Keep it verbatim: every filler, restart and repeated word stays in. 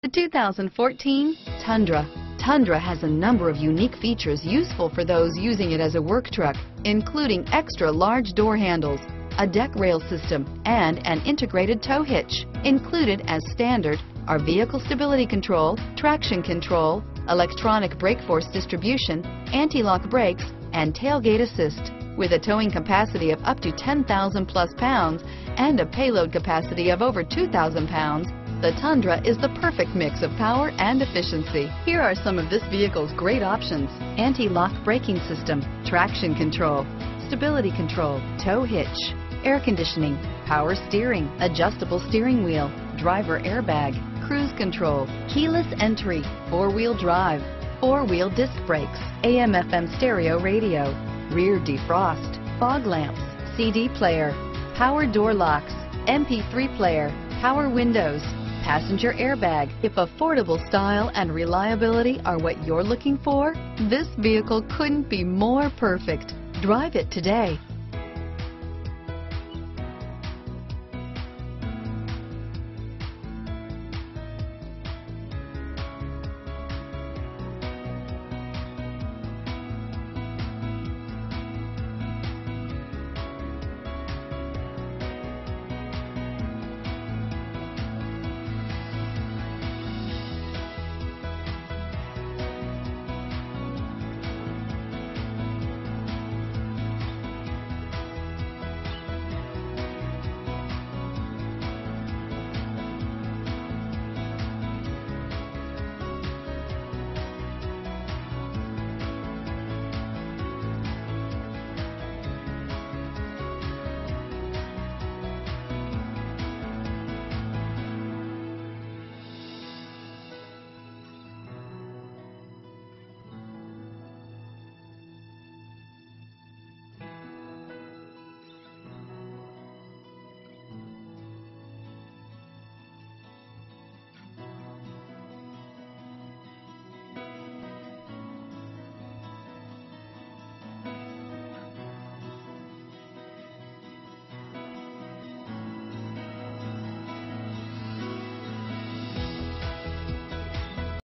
The two thousand fourteen Tundra. Tundra has a number of unique features useful for those using it as a work truck, including extra large door handles, a deck rail system, and an integrated tow hitch. Included as standard are vehicle stability control, traction control, electronic brake force distribution, anti-lock brakes, and tailgate assist. With a towing capacity of up to ten thousand plus pounds and a payload capacity of over two thousand pounds, the Tundra is the perfect mix of power and efficiency. Here are some of this vehicle's great options: anti-lock braking system, traction control, stability control, tow hitch, air conditioning, power steering, adjustable steering wheel, driver airbag, cruise control, keyless entry, four-wheel drive, four-wheel disc brakes, A M F M stereo radio, rear defrost, fog lamps, C D player, power door locks, M P three player, power windows, passenger airbag. If affordable style and reliability are what you're looking for, this vehicle couldn't be more perfect. Drive it today.